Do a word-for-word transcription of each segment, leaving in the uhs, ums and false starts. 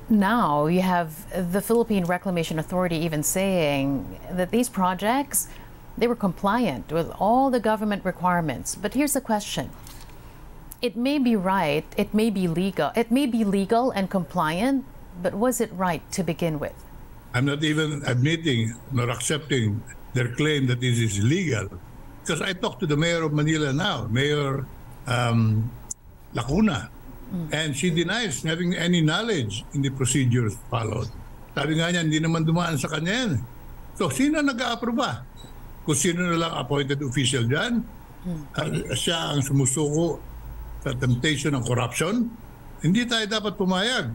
now you have the Philippine Reclamation Authority even saying that these projects, they were compliant with all the government requirements. But here's the question. It may be right, it may be legal, it may be legal and compliant, but was it right to begin with? I'm not even admitting nor accepting their claim that this is illegal. Because I talked to the mayor of Manila now, Mayor um, Lacuna, mm. and she denies having any knowledge in the procedures followed. Sabi nga niya, hindi naman dumaan sa kanya yan. So, sino nag-a-aproba? Kung sino na lang appointed official dyan, mm. uh, siya ang sumusuko sa temptation ng corruption, hindi tayo dapat pumayag.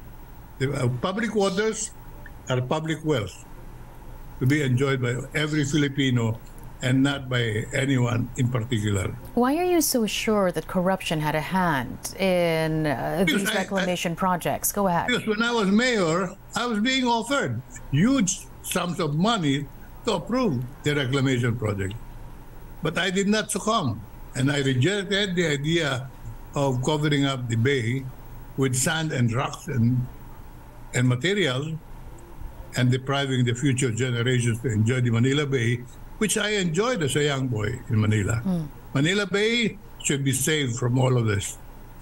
Uh, public waters are public wealth to be enjoyed by every Filipino and not by anyone in particular. Why are you so sure that corruption had a hand in uh, these I, reclamation I, projects? Go ahead. Because when I was mayor, I was being offered huge sums of money to approve the reclamation project. But I did not succumb, and I rejected the idea of covering up the bay with sand and rocks and, and materials and depriving the future generations to enjoy the Manila Bay, which I enjoyed as a young boy in Manila. Mm. Manila Bay should be saved from all of this.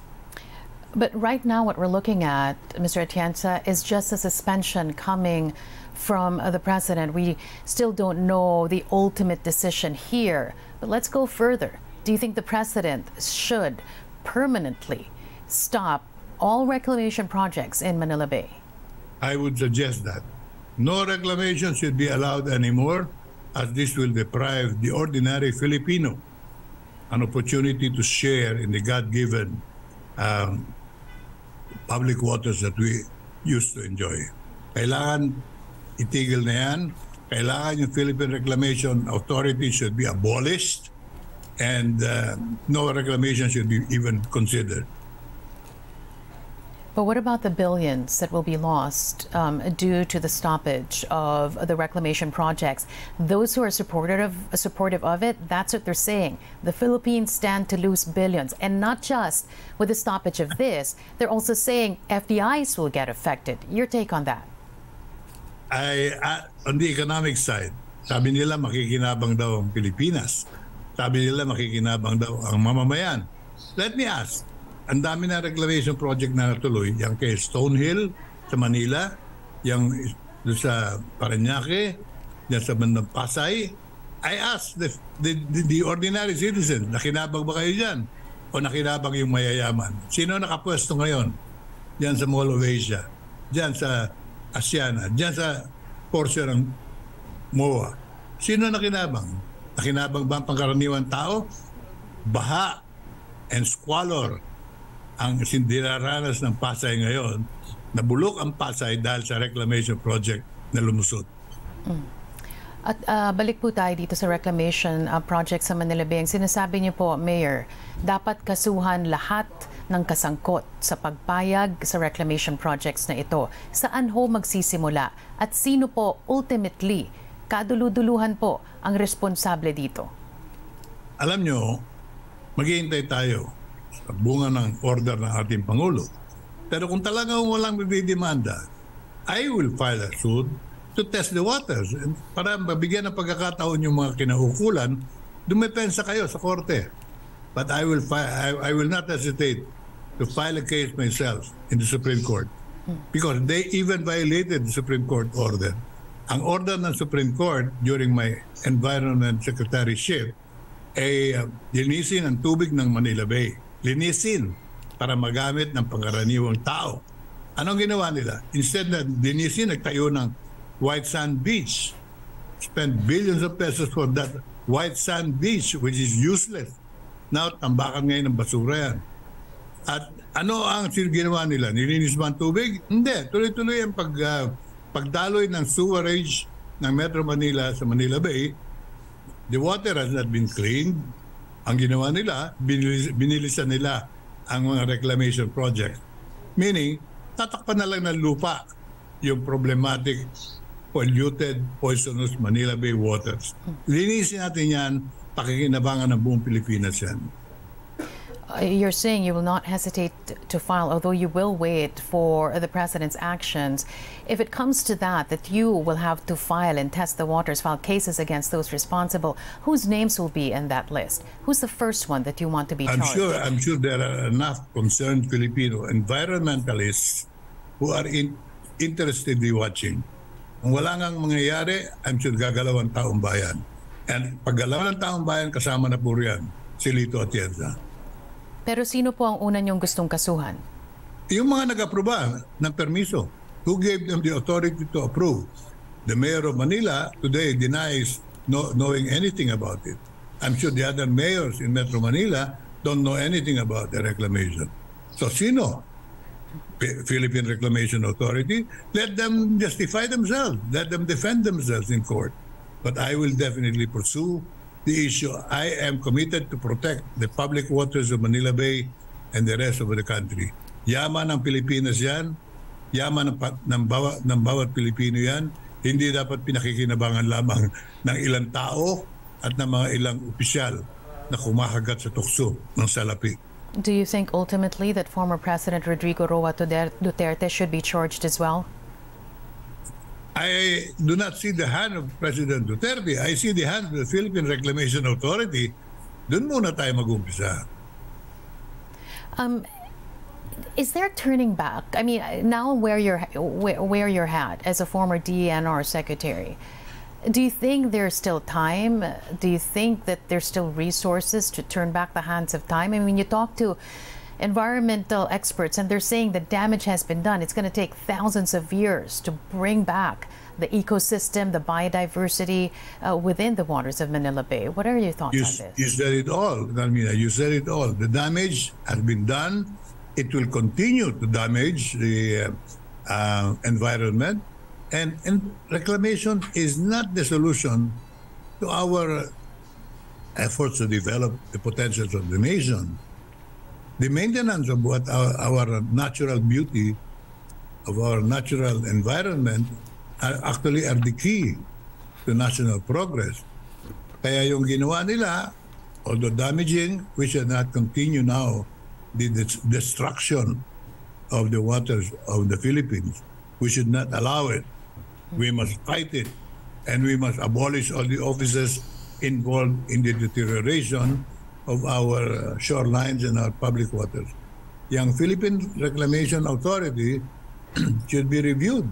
But right now what we're looking at, Mister Atienza, is just a suspension coming from uh, the president. We still don't know the ultimate decision here. But let's go further. Do you think the president should permanently stop all reclamation projects in Manila Bay? I would suggest that. No reclamation should be allowed anymore, as this will deprive the ordinary Filipino an opportunity to share in the God-given um, public waters that we used to enjoy. Kailangan itigil na yan. Kailangan yung Philippine Reclamation Authority should be abolished, and uh, no reclamation should be even considered. But what about the billions that will be lost um, due to the stoppage of the reclamation projects? Those who are supportive, supportive of it, that's what they're saying. The Philippines stand to lose billions. And not just with the stoppage of this, they're also saying F D Is will get affected. Your take on that? I, uh, on the economic side, sabi nila makikinabang daw ang Pilipinas. Sabi nila makikinabang daw ang mamamayan. Let me ask, ang dami na reclamation project na natuloy, yung kay Stonehill sa Manila, yung sa Parañaque, yung sa bandang Pasay. I asked the, the, the, the ordinary citizen, nakinabang ba kayo dyan? O nakinabang yung mayayaman? Sino nakapwesto ngayon? Diyan sa Mall of Asia, diyan sa Asiana, diyan sa portion ng M O A. Sino nakinabang? Nakinabang ba ang pangkaraniwan tao? Baha and squalor ang sindiraranas ng Pasay ngayon, nabulok ang Pasay dahil sa reclamation project na lumusot. Mm. At uh, balik po tayo dito sa reclamation uh, project sa Manila Bay. Ang sinasabi niyo po, Mayor, dapat kasuhan lahat ng kasangkot sa pagpayag sa reclamation projects na ito. Saan ho magsisimula? At sino po ultimately, kaduluduluhan po, ang responsable dito? Alam nyo, maghihintay tayo sa bunga ng order ng ating Pangulo. Pero kung talagang walang magdidemanda, I will file a suit to test the waters para mabigyan ng pagkakataon yung mga kinaukulan, dumepensa kayo sa korte. But I will fi- I, I will not hesitate to file a case myself in the Supreme Court because they even violated the Supreme Court order. Ang order ng Supreme Court during my environment secretaryship ay uh, linisin ang tubig ng Manila Bay. Linisin para magamit ng pangkaraniwang tao. Anong ginawa nila? Instead na linisin, nagtayo ng white sand beach. Spend billions of pesos for that white sand beach which is useless. Now, tambakan ngayon ng basura yan. At ano ang ginawa nila? Nilinis ba ang tubig? Hindi. Tuloy-tuloy ang pag, uh, pagdaloy ng sewerage ng Metro Manila sa Manila Bay. The water has not been cleaned. Ang ginawa nila, binilis, binilisan nila ang mga reclamation project. Meaning, tatakpan na lang ng lupa yung problematic, polluted, poisonous Manila Bay waters. Linisin natin yan, pakikinabangan ng buong Pilipinas yan. you're saying you will not hesitate to file, although you will wait for the president's actions. If it comes to that, that you will have to file and test the waters, file cases against those responsible, whose names will be in that list? Who's the first one that you want to be I'm charged? sure, I'm sure there are enough concerned Filipino environmentalists who are in, interested in watching. Kung wala ngang mangyayari, I'm sure gagalaw ang taong bayan. And paggalaw ng taong bayan, kasama na po riyan si Lito Atienza. Pero sino po ang una niyong gustong kasuhan? Yung mga nag-aproba ng permiso, who gave them the authority to approve? The mayor of Manila today denies no, knowing anything about it. I'm sure the other mayors in Metro Manila don't know anything about the reclamation. So sino? P- Philippine Reclamation Authority, let them justify themselves. Let them defend themselves in court. But I will definitely pursue the issue. I am committed to protect the public waters of Manila Bay and the rest of the country. Yaman ng Pilipinas yan. Yaman ng, ng, bawa, ng bawat Pilipino yan. Hindi dapat pinakikinabangan lamang ng ilang tao at ng mga ilang opisyal na kumakagat sa tukso ng salapi. Do you think ultimately that former President Rodrigo Roa Duterte should be charged as well? I do not see the hand of President Duterte. I see the hand of the Philippine Reclamation Authority. Doon muna tayo mag-umpisa. Um, is there turning back? I mean, now wear your, wear your hat as a former D E N R secretary. Do you think there's still time? Do you think that there's still resources to turn back the hands of time? I mean, you talk to environmental experts and they're saying the damage has been done. It's going to take thousands of years to bring back the ecosystem, the biodiversity uh, within the waters of Manila Bay. What are your thoughts You, on this? you said it all, Carmina. You said it all. The damage has been done. It will continue to damage the uh, uh, environment. And, and reclamation is not the solution to our efforts to develop the potentials of the nation. The maintenance of what our, our natural beauty, of our natural environment, are actually are the key to national progress. Kaya yung ginawa nila, although damaging, we should not continue now the destruction of the waters of the Philippines. We should not allow it. We must fight it, and we must abolish all the officers involved in the deterioration of our shorelines and our public waters. Yung Philippine Reclamation Authority should be reviewed.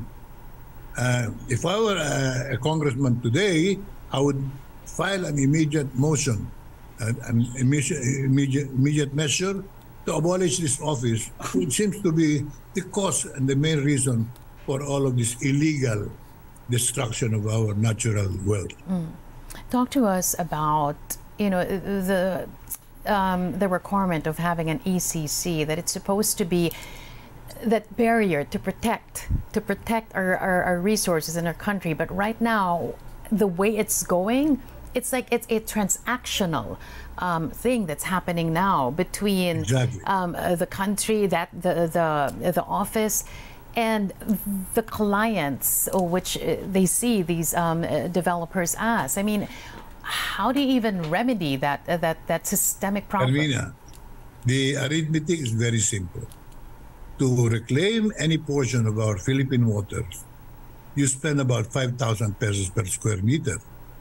Uh, if I were a, a congressman today, I would file an immediate motion, uh, an immediate, immediate, immediate measure to abolish this office, which seems to be the cause and the main reason for all of this illegal destruction of our natural wealth. Mm. Talk to us about, you know, the um, the requirement of having an E C C, that it's supposed to be that barrier to protect to protect our, our, our resources in our country. But right now, the way it's going, it's like it's a transactional um, thing that's happening now between exactly. um, uh, the country, that the the the office, and the clients, which they see these um, developers as. I mean, how do you even remedy that uh, that that systemic problem? Carmina, the arithmetic is very simple. To reclaim any portion of our Philippine waters, you spend about five thousand pesos per square meter.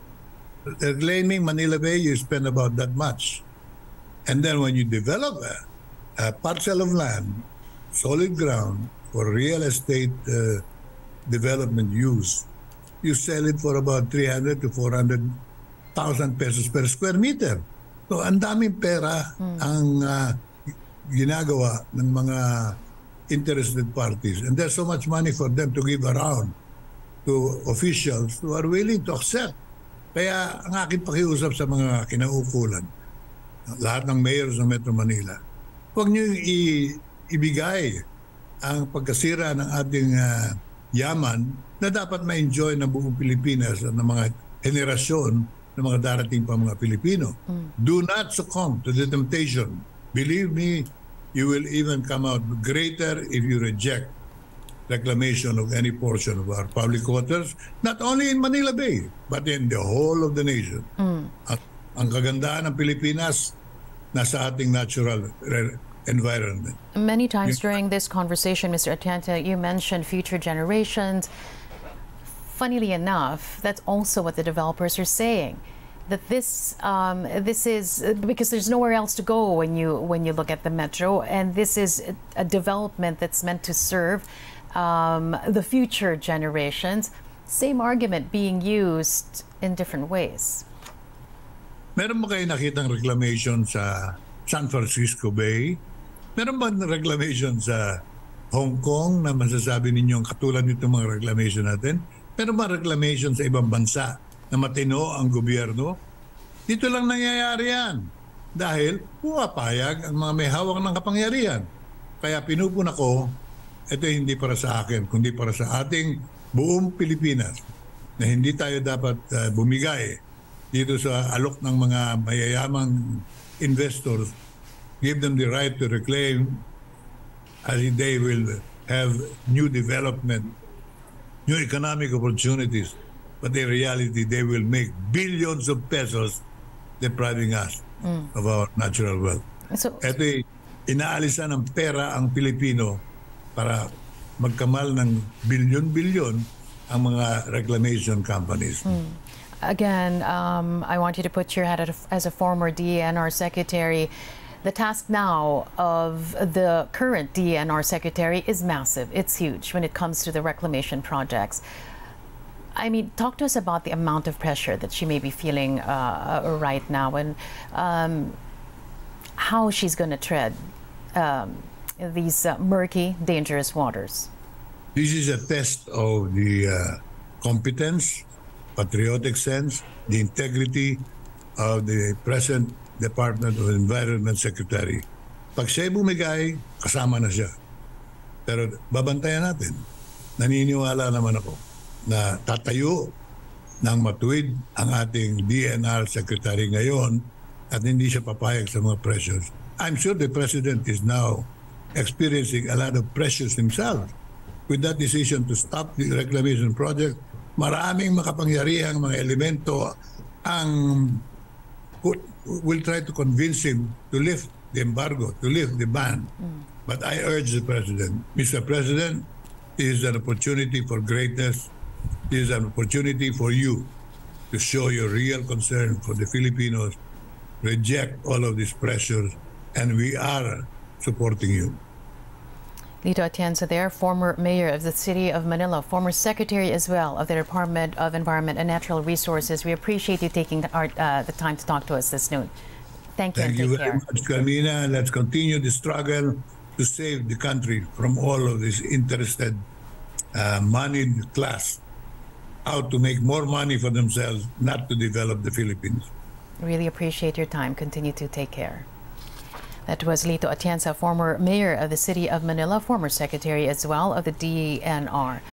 Reclaiming Manila Bay, you spend about that much. And then when you develop a, a parcel of land, solid ground, for real estate uh, development use, you sell it for about three hundred to four hundred thousand pesos per square meter. So ang daming pera mm. ang uh, ginagawa ng mga interested parties. And there's so much money for them to give around to officials who are willing to accept. Kaya ang aking pakiusap sa mga kinaukulan, lahat ng mayors ng Metro Manila, huwag niyo i- ibigay ang pagkasira ng ating uh, yaman na dapat ma-enjoy ng buong Pilipinas at ng mga henerasyon ng mga darating pa mga Pilipino. Mm. Do not succumb to the temptation. Believe me, you will even come out greater if you reject reclamation of any portion of our public waters, not only in Manila Bay, but in the whole of the nation. Mm. Ang, ang kagandahan ng Pilipinas, nasa ating natural re- environment. Many times during this conversation, Mister Atienza, you mentioned future generations. Funnily enough, that's also what the developers are saying. That this um, this is because there's nowhere else to go when you when you look at the metro, and this is a development that's meant to serve um, the future generations. Same argument being used in different ways. Meron ba kayo nakitang reclamation sa San Francisco Bay? Meron ba reclamation sa Hong Kong na masasabi ninyong katulad nito mga reclamation natin? Meron ba reclamation sa ibang bansa na matino ang gobyerno? Dito lang nangyayari yan. Dahil pumapayag ang mga may hawak ng kapangyarihan. Kaya pinupuna ko, ito hindi para sa akin, kundi para sa ating buong Pilipinas na hindi tayo dapat uh, bumigay dito sa alok ng mga mayayamang investors. Give them the right to reclaim as they will have new development, new economic opportunities. But in reality, they will make billions of pesos depriving us mm. of our natural wealth. So, ito ay inaalisan ng pera ang Pilipino para magkamal ng bilyon-bilyon ang mga reclamation companies. Mm. Again, um, I want you to put your head as a former D E N R secretary. The task now of the current D E N R secretary is massive. It's huge when it comes to the reclamation projects. I mean, talk to us about the amount of pressure that she may be feeling uh, right now and um, how she's going to tread um, these uh, murky, dangerous waters. This is a test of the uh, competence, patriotic sense, the integrity of the present Department of Environment Secretary. Pag siya bumigay, kasama na siya. Pero babantayan natin. Naniniwala naman ako na tatayo ng matuwid ang ating D N R Secretary ngayon at hindi siya papayag sa mga pressures. I'm sure the President is now experiencing a lot of pressures himself with that decision to stop the reclamation project. Maraming makapangyarihang mga elemento ang will try to convince him to lift the embargo, to lift the ban. Mm. But I urge the President, Mister President, this is an opportunity for greatness. This is an opportunity for you to show your real concern for the Filipinos, reject all of these pressures, and we are supporting you. Lito Atienza there, former mayor of the city of Manila, former secretary as well of the Department of Environment and Natural Resources. We appreciate you taking the, art, uh, the time to talk to us this noon. Thank you. Thank you very much, Carmina. Let's continue the struggle to save the country from all of this interested, uh, moneyed class out to make more money for themselves, not to develop the Philippines. Really appreciate your time. Continue to take care. That was Lito Atienza, former mayor of the city of Manila, former secretary as well of the D E N R.